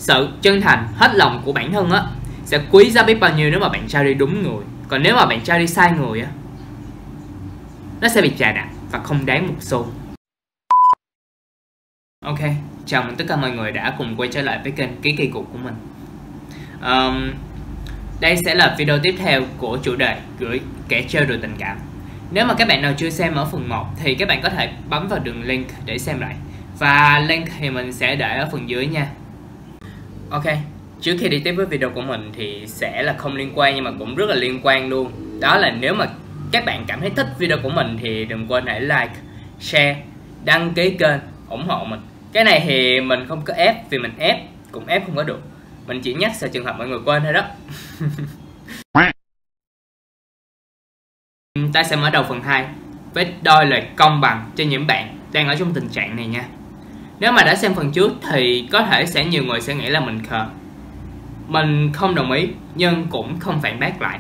Sự chân thành, hết lòng của bản thân á sẽ quý giá biết bao nhiêu nếu mà bạn trao đi đúng người. Còn nếu mà bạn trao đi sai người á, nó sẽ bị chà đạp và không đáng một xu. Ok, chào mừng tất cả mọi người đã cùng quay trở lại với kênh Ký Kỳ Cục của mình. Đây sẽ là video tiếp theo của chủ đề gửi kẻ trêu đùa tình cảm. Nếu mà các bạn nào chưa xem ở phần 1 thì các bạn có thể bấm vào đường link để xem lại. Và link thì mình sẽ để ở phần dưới nha. Ok, trước khi đi tiếp với video của mình thì sẽ là không liên quan nhưng mà cũng rất là liên quan luôn. Đó là nếu mà các bạn cảm thấy thích video của mình thì đừng quên hãy like, share, đăng ký kênh, ủng hộ mình. Cái này thì mình không có ép, vì mình ép cũng ép không có được. Mình chỉ nhắc sợ trường hợp mọi người quên thôi đó. Ta sẽ mở đầu phần 2 với đôi lời công bằng cho những bạn đang ở trong tình trạng này nha. Nếu mà đã xem phần trước thì có thể sẽ nhiều người sẽ nghĩ là mình khờ. Mình không đồng ý nhưng cũng không phản bác lại.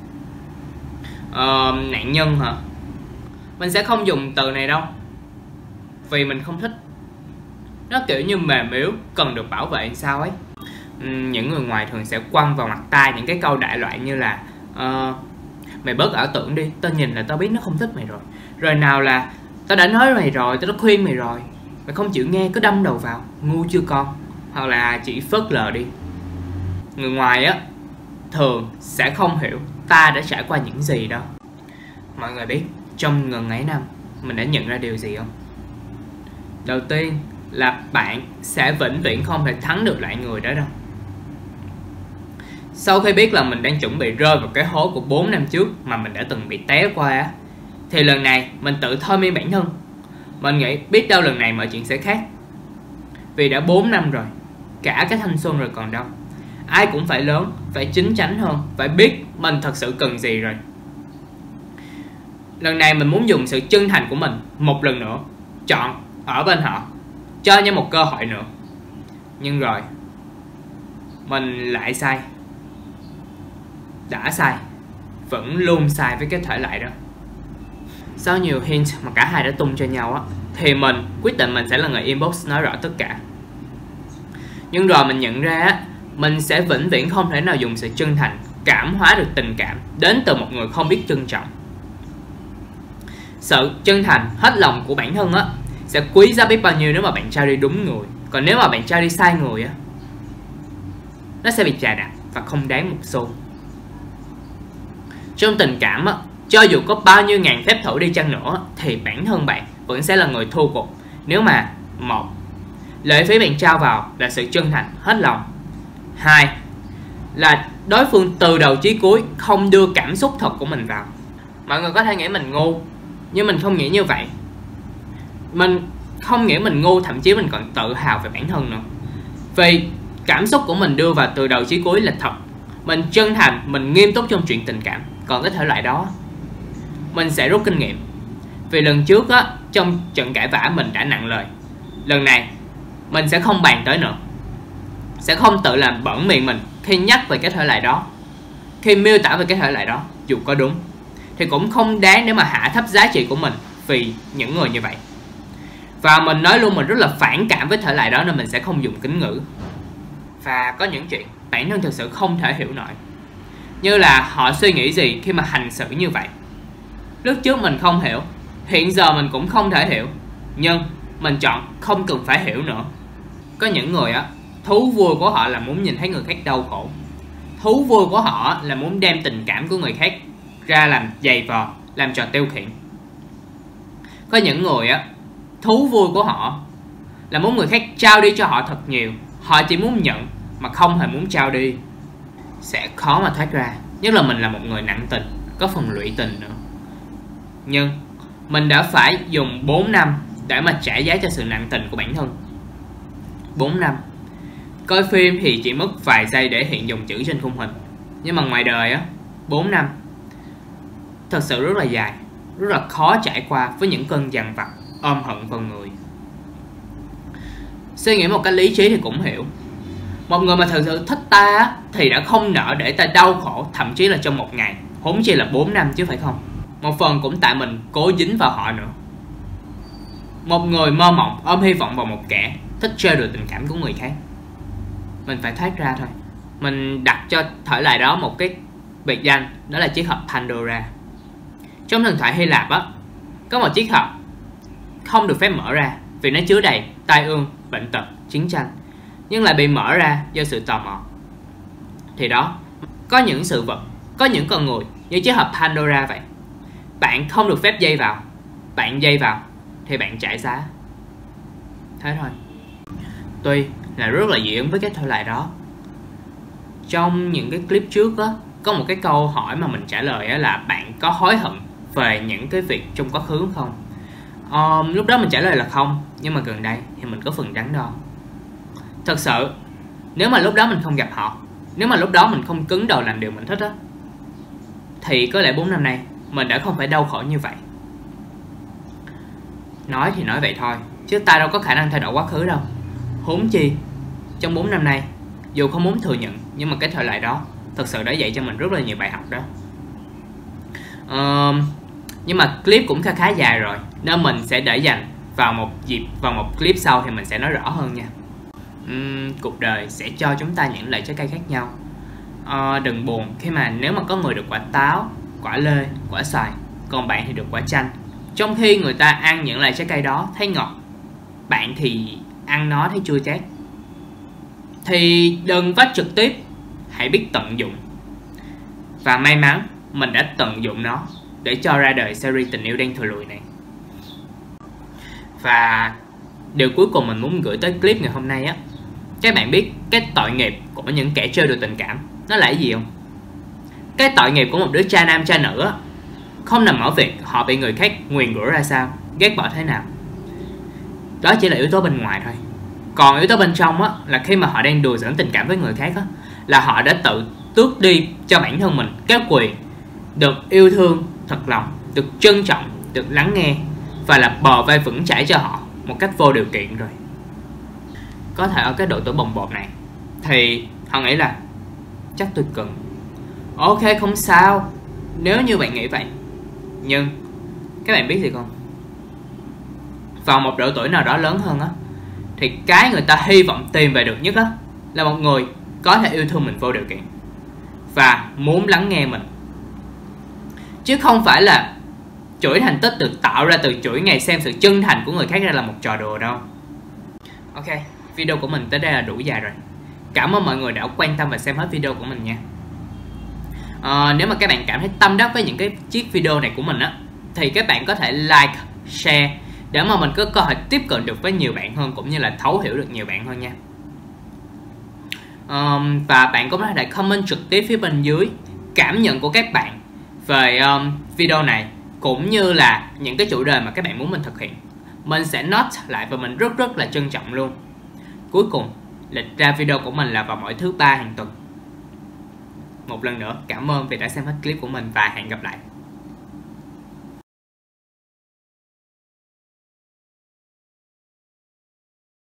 Nạn nhân hả? Mình sẽ không dùng từ này đâu, vì mình không thích. Nó kiểu như mềm yếu, cần được bảo vệ sao ấy. Những người ngoài thường sẽ quăng vào mặt ta những cái câu đại loại như là mày bớt ảo tưởng đi, tao nhìn là tao biết nó không thích mày rồi. Rồi nào là tao đã nói mày rồi, tao đã khuyên mày rồi, mày không chịu nghe, cứ đâm đầu vào, ngu chưa con. Hoặc là chỉ phớt lờ đi. Người ngoài á thường sẽ không hiểu ta đã trải qua những gì đâu. Mọi người biết trong ngần ấy năm mình đã nhận ra điều gì không? Đầu tiên là bạn sẽ vĩnh viễn không thể thắng được lại người đó đâu. Sau khi biết là mình đang chuẩn bị rơi vào cái hố của 4 năm trước mà mình đã từng bị té qua á, thì lần này mình tự thôi miên bản thân. Mình nghĩ biết đâu lần này mọi chuyện sẽ khác. Vì đã 4 năm rồi, cả cái thanh xuân rồi còn đâu. Ai cũng phải lớn, phải chín chắn hơn, phải biết mình thật sự cần gì rồi. Lần này mình muốn dùng sự chân thành của mình một lần nữa, chọn ở bên họ, cho nhau một cơ hội nữa. Nhưng rồi mình lại sai. Đã sai, vẫn luôn sai với cái thể loại đó. Sau nhiều hint mà cả hai đã tung cho nhau á, thì mình quyết định mình sẽ là người inbox nói rõ tất cả. Nhưng rồi mình nhận ra á, mình sẽ vĩnh viễn không thể nào dùng sự chân thành cảm hóa được tình cảm đến từ một người không biết trân trọng. Sự chân thành, hết lòng của bản thân á sẽ quý giá biết bao nhiêu nếu mà bạn trao đi đúng người. Còn nếu mà bạn trao đi sai người á, nó sẽ bị chà đạp và không đáng một xu. Trong tình cảm á, cho dù có bao nhiêu ngàn phép thử đi chăng nữa thì bản thân bạn vẫn sẽ là người thua cuộc. Nếu mà một, lệ phí bạn trao vào là sự chân thành, hết lòng. 2 là đối phương từ đầu chí cuối không đưa cảm xúc thật của mình vào. Mọi người có thể nghĩ mình ngu, nhưng mình không nghĩ như vậy. Mình không nghĩ mình ngu, thậm chí mình còn tự hào về bản thân nữa. Vì cảm xúc của mình đưa vào từ đầu chí cuối là thật. Mình chân thành, mình nghiêm túc trong chuyện tình cảm. Còn cái thể loại đó mình sẽ rút kinh nghiệm. Vì lần trước á, trong trận cãi vã mình đã nặng lời. Lần này mình sẽ không bàn tới nữa. Sẽ không tự làm bẩn miệng mình khi nhắc về cái thể loại đó, khi miêu tả về cái thể loại đó. Dù có đúng thì cũng không đáng để mà hạ thấp giá trị của mình vì những người như vậy. Và mình nói luôn, mình rất là phản cảm với thể loại đó nên mình sẽ không dùng kính ngữ. Và có những chuyện bản thân thực sự không thể hiểu nổi, như là họ suy nghĩ gì khi mà hành xử như vậy. Lúc trước mình không hiểu, hiện giờ mình cũng không thể hiểu, nhưng mình chọn không cần phải hiểu nữa. Có những người á, thú vui của họ là muốn nhìn thấy người khác đau khổ. Thú vui của họ là muốn đem tình cảm của người khác ra làm giày vò, làm trò tiêu khiển. Có những người á, thú vui của họ là muốn người khác trao đi cho họ thật nhiều. Họ chỉ muốn nhận mà không hề muốn trao đi. Sẽ khó mà thoát ra, nhất là mình là một người nặng tình, có phần lụy tình nữa. Nhưng mình đã phải dùng 4 năm để mà trả giá cho sự nặng tình của bản thân. 4 năm. Coi phim thì chỉ mất vài giây để hiện dòng chữ trên khung hình, nhưng mà ngoài đời á, 4 năm thật sự rất là dài, rất là khó trải qua với những cơn dằn vặt ôm hận vào người. Suy nghĩ một cách lý trí thì cũng hiểu, một người mà thật sự thích ta thì đã không nỡ để ta đau khổ, thậm chí là trong một ngày, huống chi là 4 năm chứ phải không. Một phần cũng tại mình cố dính vào họ nữa. Một người mơ mộng ôm hy vọng vào một kẻ thích chơi đùa tình cảm của người khác. mình phải thoát ra thôi. Mình đặt cho thể loại đó một cái biệt danh, đó là chiếc hộp Pandora. Trong thần thoại Hy Lạp á, có một chiếc hộp không được phép mở ra vì nó chứa đầy tai ương, bệnh tật, chiến tranh, nhưng lại bị mở ra do sự tò mò. Thì đó, có những sự vật, có những con người như chiếc hộp Pandora vậy. Bạn không được phép dây vào, bạn dây vào thì bạn trả giá. Thế thôi. Tuy là rất là dị ứng với cái thể loại đó. Trong những cái clip trước á, có một cái câu hỏi mà mình trả lời á là bạn có hối hận về những cái việc trong quá khứ không? Lúc đó mình trả lời là không, nhưng mà gần đây thì mình có phần đắn đo. Thật sự, nếu mà lúc đó mình không gặp họ, nếu mà lúc đó mình không cứng đầu làm điều mình thích á, thì có lẽ 4 năm nay mình đã không phải đau khổ như vậy. Nói thì nói vậy thôi, chứ ta đâu có khả năng thay đổi quá khứ đâu. Huống chi, trong 4 năm nay, dù không muốn thừa nhận, nhưng mà cái thời đại đó thật sự đã dạy cho mình rất là nhiều bài học đó. Nhưng mà clip cũng khá dài rồi, nên mình sẽ để dành vào một clip sau thì mình sẽ nói rõ hơn nha. Cuộc đời sẽ cho chúng ta những loại trái cây khác nhau. Đừng buồn khi mà nếu mà có người được quả táo, quả lê, quả xoài, còn bạn thì được quả chanh. Trong khi người ta ăn những loại trái cây đó thấy ngọt, bạn thì ăn nó thấy chua chát. Thì đừng vắt trực tiếp, hãy biết tận dụng. Và may mắn mình đã tận dụng nó để cho ra đời series Tình Yêu Đen Thùi Lùi này. Và điều cuối cùng mình muốn gửi tới clip ngày hôm nay á, các bạn biết cái tội nghiệp của những kẻ chơi đùa tình cảm nó là cái gì không? Cái tội nghiệp của một đứa cha nam cha nữ á, không nằm ở việc họ bị người khác nguyền rủa ra sao, ghét bỏ thế nào. Đó chỉ là yếu tố bên ngoài thôi. Còn yếu tố bên trong á, là khi mà họ đang đùa giỡn tình cảm với người khác á, là họ đã tự tước đi cho bản thân mình cái quyền được yêu thương thật lòng, được trân trọng, được lắng nghe, và là bờ vai vững chãi cho họ một cách vô điều kiện rồi. Có thể ở cái độ tuổi bồng bột này thì họ nghĩ là chắc tôi cần. Ok, không sao nếu như bạn nghĩ vậy. Nhưng các bạn biết gì không? Vào một độ tuổi nào đó lớn hơn á, thì cái người ta hy vọng tìm về được nhất á là một người có thể yêu thương mình vô điều kiện và muốn lắng nghe mình, chứ không phải là chuỗi thành tích được tạo ra từ chuỗi ngày xem sự chân thành của người khác ra là một trò đùa đâu. Ok, video của mình tới đây là đủ dài rồi. Cảm ơn mọi người đã quan tâm và xem hết video của mình nha. Nếu mà các bạn cảm thấy tâm đắc với những cái chiếc video này của mình á, thì các bạn có thể like, share để mà mình có cơ hội tiếp cận được với nhiều bạn hơn, cũng như là thấu hiểu được nhiều bạn hơn nha. Và bạn cũng có thể comment trực tiếp phía bên dưới cảm nhận của các bạn về video này, cũng như là những cái chủ đề mà các bạn muốn mình thực hiện. Mình sẽ note lại và mình rất là trân trọng luôn. Cuối cùng, lịch ra video của mình là vào mỗi thứ 3 hàng tuần. Một lần nữa, cảm ơn vì đã xem hết clip của mình và hẹn gặp lại.